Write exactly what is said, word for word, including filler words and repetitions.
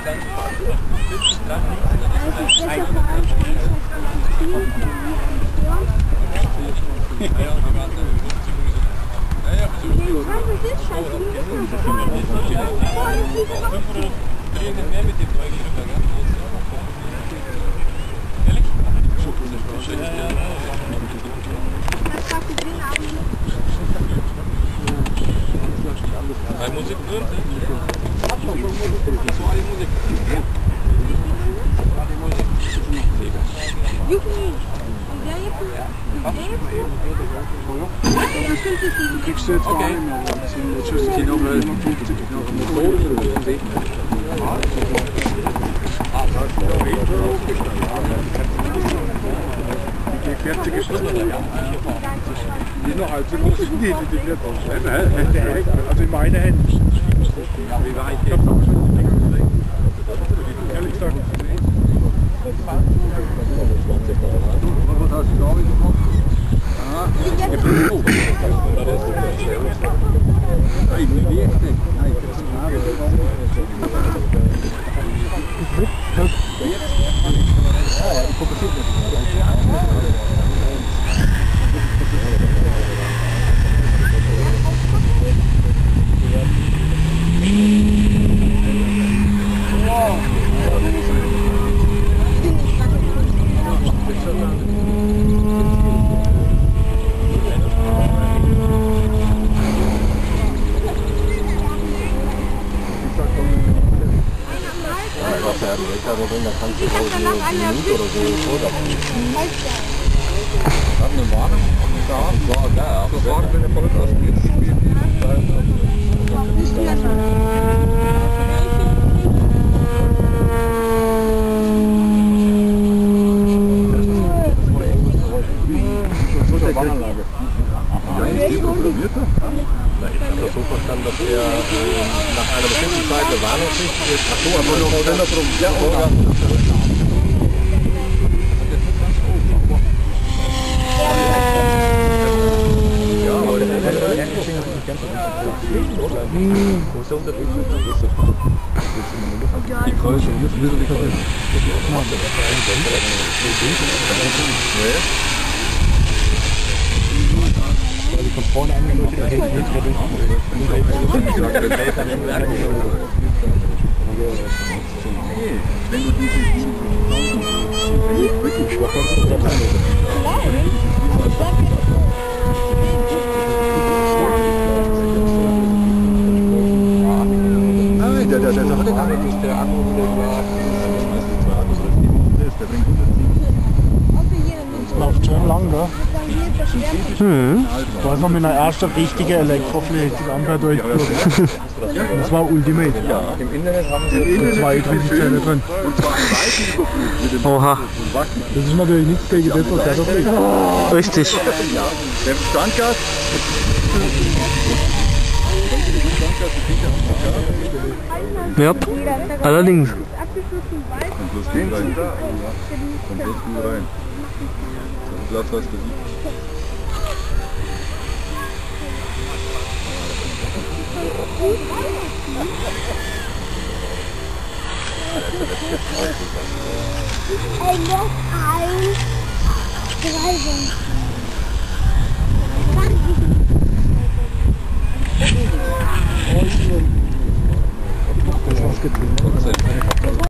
Musik drin? Du kriegst jetzt okay. Electricity noch fünfzig Die vierzig ist die ist noch halb so groß wie die, die wird also in meiner Hand. Wie weit? Ich habe auch schon ehrlich gesagt. Was hast du da wieder gemacht? Ah, ich habe einen Buch. Nein, nicht richtig. Nein, ich habe ich fokussiere mich. Da kannst du so eine Minute oder so vorlassen. Hat eine Warnung da, war da. Das war, wenn der Podcast spielt. Warnanlage. Ja, ist die programmiert? Ich habe das so verstanden, dass er äh, nach einer bestimmten Zeit der Warnung kriegt. Ach so, aber nur Senderprogramm. Ja, ja, aber der ist nicht ganz so gut. Wo ist der Unterschied? Die Größe, wie soll ich das denn? Die von vorne angeleuchtet, da hinten nicht mehr durch. Wenn du diese wirklich schwach hast, dann nein, der, der, der, der hat gar nicht, der andere, der bringt das läuft schon lang, gell? Mhm. Das war noch mit einer ersten richtigen Elektrofläche Ampere durchgeführt. Das war Ultimate. Ja, im Internet haben sie zweiunddreißig Zellen drin. Oha. Das ist natürlich nichts gegen das, was der da fliegt. Richtig. Der Standgas. Ja, allerdings. Und bloß gehen rein. Und bloß gut rein. So ein Platz hast du nicht. Ey, noch ein. Drei. Das war's getrieben.